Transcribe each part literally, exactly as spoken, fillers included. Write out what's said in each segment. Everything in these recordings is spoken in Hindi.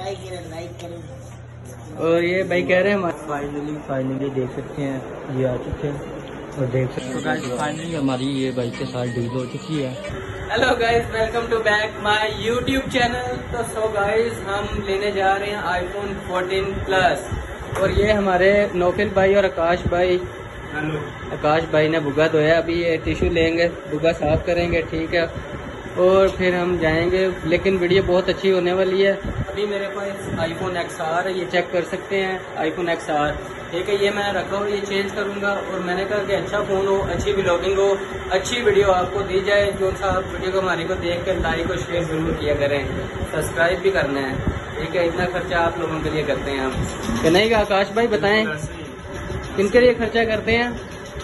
और ये भाई कह रहे हैं फाइनली फाइनली देख सकते हैं ये आ चुके हैं और देख सकते हैं गाइस फाइनली हमारी ये बाइक के साथ डील हो चुकी है। Hello guys, welcome to back my YouTube channel. तो सो गाइस हम लेने जा रहे हैं आईफोन फोर्टीन प्लस और ये हमारे नौफिल भाई और आकाश भाई। हेलो आकाश भाई ने बुगा धोया, अभी ये टिश्यू लेंगे, बुगा साफ करेंगे, ठीक है, और फिर हम जाएंगे। लेकिन वीडियो बहुत अच्छी होने वाली है। अभी मेरे पास आईफोन एक्स आर है, ये चेक कर सकते हैं, आईफोन एक्स आर, ठीक है। ये मैं रखा हूँ, ये चेंज करूँगा और मैंने कहा कि अच्छा फ़ोन हो, अच्छी व्लॉगिंग हो, अच्छी वीडियो आपको दी जाए। जो सा आप वीडियो को हमारी को देख कर लाइक और शेयर ज़रूर किया करें, सब्सक्राइब भी करना है, ठीक है। इतना खर्चा आप लोगों के लिए करते हैं हम, कि नहीं? आकाश भाई बताएं किनके लिए खर्चा करते हैं?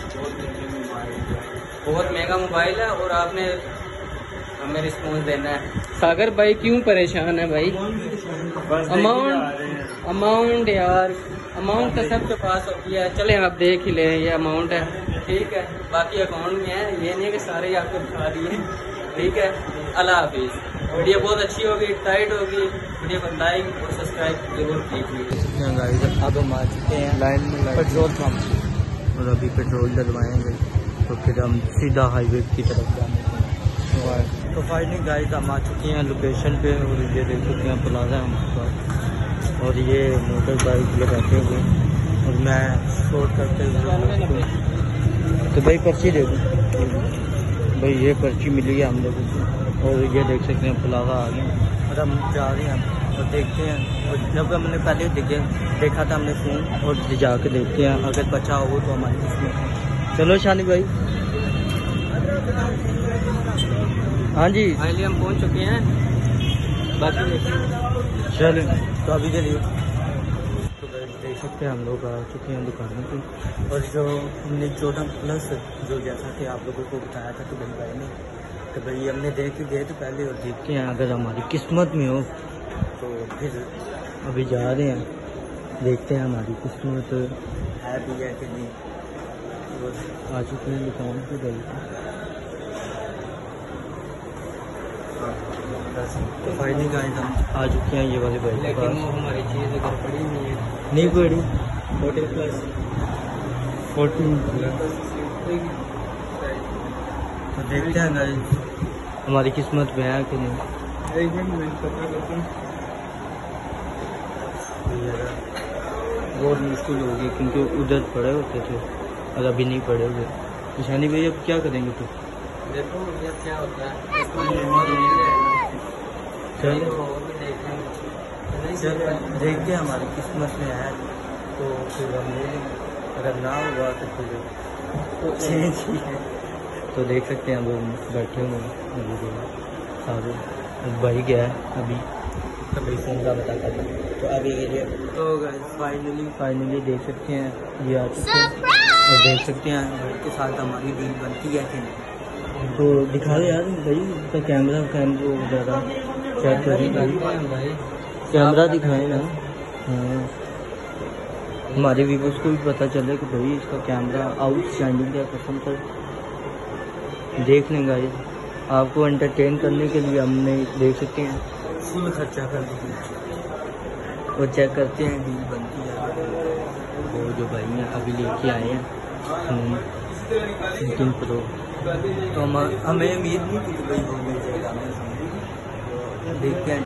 बहुत महंगा मोबाइल है और आपने हमें रिस्पॉन्स देना है। सागर भाई क्यों परेशान है भाई? अमाउंट अमाउंट यार, अमाउंट तो सबके पास होती है। चले आप देख ही ले, ये अमाउंट है, ठीक है। बाकी अकाउंट में है, ये नहीं कि सारे आपको दिखा दिए, ठीक है। अल्लाह हाफिज। वीडियो बहुत अच्छी होगी, टाइट होगी, वीडियो को लाइक और सब्सक्राइब जरूर कीजिए। अब हम आ चुके हैं लाइन में पेट्रोल पंप और अभी पेट्रोल डलवाएंगे तो फिर हम सीधा हाईवे की तरफ जाएंगे। तो फाइनली गाइस हम आ चुके हैं लोकेशन पे और ये देख चुके हैं प्लाजा हमारे पास और ये मोटर बाइक ले बैठे हुए और मैं शॉट करते हुए। तो भाई पर्ची दे दूँ भाई, ये पर्ची मिली है हम लोगों को और ये देख सकते हैं प्लाजा आ गया और हम जा रहे हैं और देखते हैं। और जब हमने पहले देखे देखा था हमने फ़ोन और जाके देखते हैं, अगर बचा हो तो हमारी किस्मत। चलो शानी भाई। हाँ जी फाइनली हम पहुंच चुके हैं, बाकी चलो तो अभी के लिए तो देख सकते हैं हम लोग आ चुके हैं दुकानों पे। और जो हमने चौदह प्लस जो जैसा कि आप लोगों को बताया था तो भाई भाई ने तो भाई हमने देख के गए तो पहले और देखते हैं अगर हमारी किस्मत में हो तो फिर अभी जा रहे हैं, देखते हैं हमारी किस्मत है भी है कि नहीं। तो आ चुके हैं दुकान पे भाई। तो फाइनली गाइस हम आ चुके हैं ये वाले बाइक के पास। लेकिन वो हमारी चीज़ अगर पड़ी नहीं है, नहीं पड़ी फोर्टीन प्लस फोर्टीन तो देखते हैं गाइस हमारी किस्मत में है कि नहीं। एक मिनट मैं पता करता हूँ। बहुत मुश्किल होगी क्योंकि उधर पड़े होते थे और अभी नहीं पड़े हुए। निशानी भैया अब क्या करेंगे? तो देखो ये क्या होता है, चलो चलो देखते हैं हमारी किस्मत में है तो फिर हम ले लेंगे, अगर ना हुआ तो फिर चेंज ही है। तो देख सकते हैं हम बैठे हुए हैं अभी सारे भाई गया है अभी कभी फ़ोन का बता कर तो अभी के लिए। तो फाइनली फाइनली देख सकते हैं ये आ चुके हैं और देख सकते हैं भाई के साथ हमारी डील बनती है कि नहीं। तो दिखा दे यार भाई उसका कैमरा कैमरा वगैरह चेक करें भाई, कैमरा दिखाए ना। हाँ हमारे व्यूअर्स को भी पता चले कि भाई इसका कैमरा आउटस्टैंडिंग है, कसम कर देख लेंगे। आपको एंटरटेन करने के लिए हमने देख सकते हैं फुल खर्चा कर दिया और चेक करते हैं डील बनती है। वो जो भाई हैं अभी लेके आए हैं फोर्टीन प्रो तो हम हमें उम्मीद नहीं थी कि भाई वो मिल जाएगा, देखते हैं।